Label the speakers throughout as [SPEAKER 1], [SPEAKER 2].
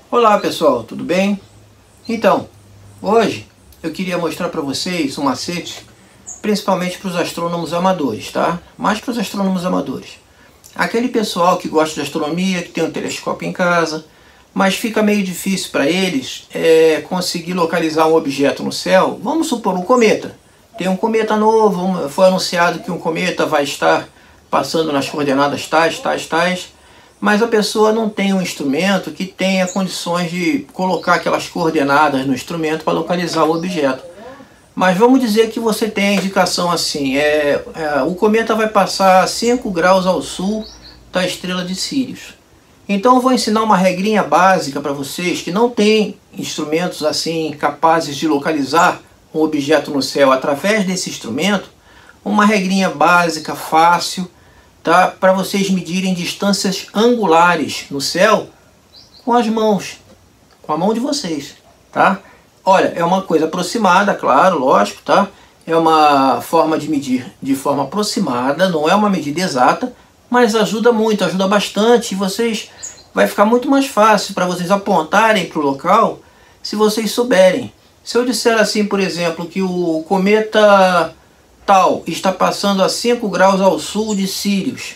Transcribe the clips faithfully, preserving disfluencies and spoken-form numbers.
[SPEAKER 1] Olá pessoal, tudo bem? Então, hoje eu queria mostrar para vocês um macete, principalmente para os astrônomos amadores, tá? Mais para os astrônomos amadores. Aquele pessoal que gosta de astronomia, que tem um telescópio em casa, mas fica meio difícil para eles é, conseguir localizar um objeto no céu. Vamos supor um cometa. Tem um cometa novo, foi anunciado que um cometa vai estar passando nas coordenadas tais, tais, tais. Mas a pessoa não tem um instrumento que tenha condições de colocar aquelas coordenadas no instrumento para localizar o objeto. Mas vamos dizer que você tem a indicação assim, é, é, o cometa vai passar cinco graus ao sul da estrela de Sírius. Então eu vou ensinar uma regrinha básica para vocês que não tem instrumentos assim capazes de localizar um objeto no céu através desse instrumento, uma regrinha básica, fácil, tá? Para vocês medirem distâncias angulares no céu com as mãos, com a mão de vocês, tá? Olha, é uma coisa aproximada, claro, lógico, tá? É uma forma de medir de forma aproximada, não é uma medida exata, mas ajuda muito, ajuda bastante, e vocês vai ficar muito mais fácil para vocês apontarem para o local se vocês souberem. Se eu disser assim, por exemplo, que o cometa tal está passando a cinco graus ao sul de Sírius,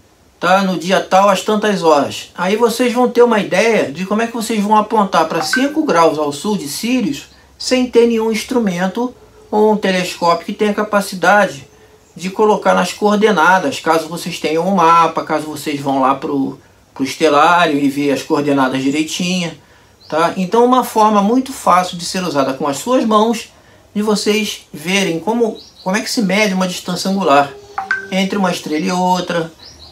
[SPEAKER 1] tá? No dia tal às tantas horas, aí vocês vão ter uma ideia de como é que vocês vão apontar para cinco graus ao sul de Sírius sem ter nenhum instrumento ou um telescópio que tenha capacidade de colocar nas coordenadas, caso vocês tenham um mapa, caso vocês vão lá para o estelário e ver as coordenadas direitinha, tá? Então uma forma muito fácil de ser usada com as suas mãos, de vocês verem como Como é que se mede uma distância angular entre uma estrela e outra,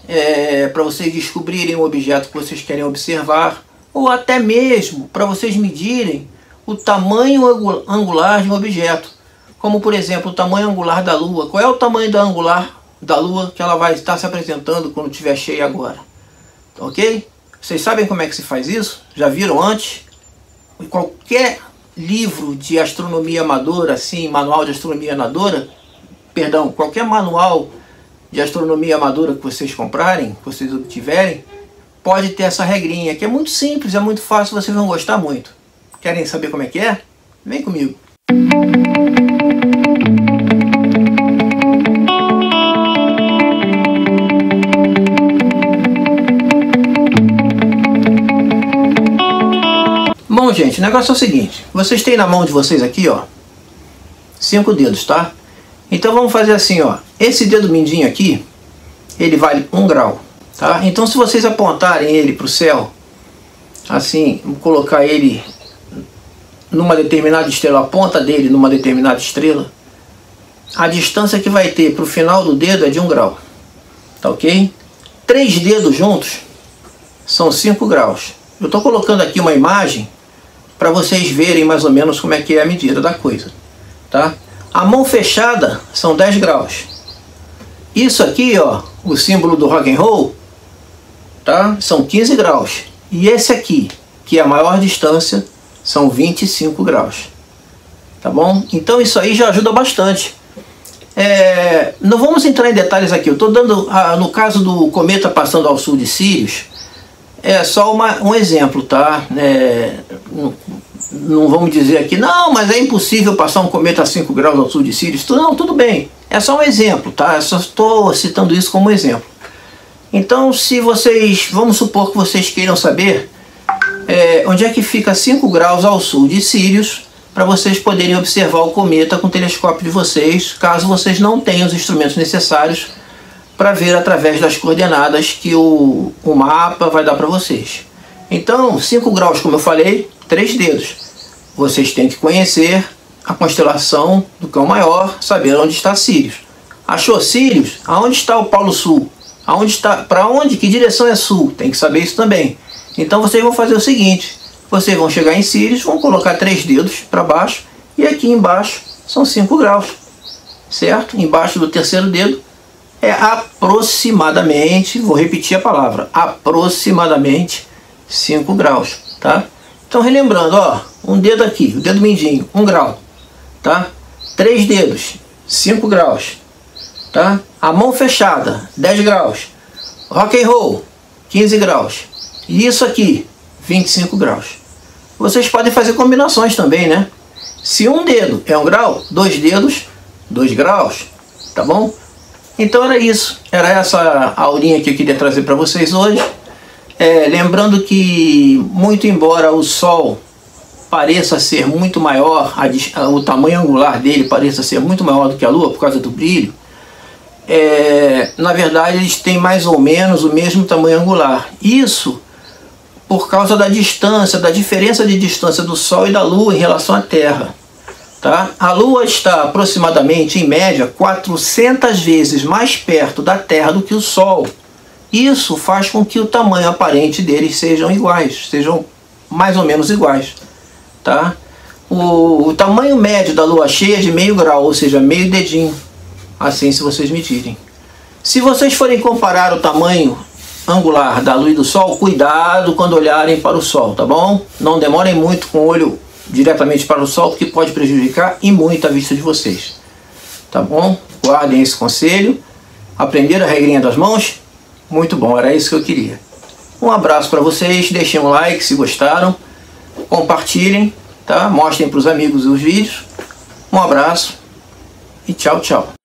[SPEAKER 1] é, para vocês descobrirem o objeto que vocês querem observar, ou até mesmo para vocês medirem o tamanho angular de um objeto, como por exemplo o tamanho angular da Lua. Qual é o tamanho da angular da Lua que ela vai estar se apresentando quando estiver cheia agora? Ok? Vocês sabem como é que se faz isso? Já viram antes? Qualquer livro de astronomia amadora, assim, manual de astronomia amadora, perdão, qualquer manual de astronomia amadora que vocês comprarem, que vocês obtiverem, pode ter essa regrinha, que é muito simples, é muito fácil, vocês vão gostar muito. Querem saber como é que é? Vem comigo. Bom, gente, o negócio é o seguinte, vocês têm na mão de vocês aqui, ó, cinco dedos, tá? Então vamos fazer assim, ó, esse dedo mindinho aqui, ele vale um grau, tá? Então se vocês apontarem ele para o céu, assim, vou colocar ele numa determinada estrela, a ponta dele numa determinada estrela, a distância que vai ter para o final do dedo é de um grau, tá ok? Três dedos juntos são cinco graus. Eu estou colocando aqui uma imagem para vocês verem mais ou menos como é que é a medida da coisa, tá? A mão fechada são dez graus. Isso aqui, ó, o símbolo do rock and roll, tá? São quinze graus. E esse aqui, que é a maior distância, são vinte e cinco graus. Tá bom? Então isso aí já ajuda bastante. É, não vamos entrar em detalhes aqui. Eu estou dando, ah, no caso do cometa passando ao sul de Sírius, é só uma, um exemplo, tá? É, não, não vamos dizer aqui, não, mas é impossível passar um cometa a cinco graus ao sul de Sírius. Não, tudo bem. É só um exemplo, tá? Eu só estou citando isso como exemplo. Então, se vocês, vamos supor que vocês queiram saber é, onde é que fica cinco graus ao sul de Sírius, para vocês poderem observar o cometa com o telescópio de vocês, caso vocês não tenham os instrumentos necessários para ver através das coordenadas que o, o mapa vai dar para vocês. Então, cinco graus, como eu falei, três dedos. Vocês têm que conhecer a constelação do Cão Maior, saber onde está Sírius. Achou Sírius? Aonde está o Polo Sul? Aonde está? Para onde? Que direção é sul? Tem que saber isso também. Então vocês vão fazer o seguinte, vocês vão chegar em Sírius, vão colocar três dedos para baixo, e aqui embaixo são cinco graus, certo? Embaixo do terceiro dedo é aproximadamente, vou repetir a palavra, aproximadamente cinco graus, tá? Então relembrando, ó, um dedo aqui, o dedo mindinho, um grau, tá? Três dedos, cinco graus, tá? A mão fechada, dez graus. Rock and roll, quinze graus. E isso aqui, vinte e cinco graus. vocês podem fazer combinações também, né? Se um dedo é um grau, dois dedos, dois graus, tá bom? Então era isso, era essa aulinha que eu queria trazer para vocês hoje. É, lembrando que, muito embora o Sol pareça ser muito maior, a, o tamanho angular dele pareça ser muito maior do que a Lua por causa do brilho, é, na verdade eles têm mais ou menos o mesmo tamanho angular. Isso por causa da distância, da diferença de distância do Sol e da Lua em relação à Terra. Tá? A Lua está aproximadamente, em média, quatrocentas vezes mais perto da Terra do que o Sol. Isso faz com que o tamanho aparente deles sejam iguais, sejam mais ou menos iguais. Tá? O, o tamanho médio da Lua cheia é de meio grau, ou seja, meio dedinho. Assim, se vocês medirem. Se vocês forem comparar o tamanho angular da Lua e do Sol, cuidado quando olharem para o Sol, tá bom? Não demorem muito com o olho diretamente para o Sol, porque pode prejudicar e muito a vista de vocês. Tá bom? Guardem esse conselho. Aprenderam a regrinha das mãos? Muito bom, era isso que eu queria. Um abraço para vocês, deixem um like se gostaram, compartilhem, tá? Mostrem para os amigos os vídeos. Um abraço e tchau, tchau.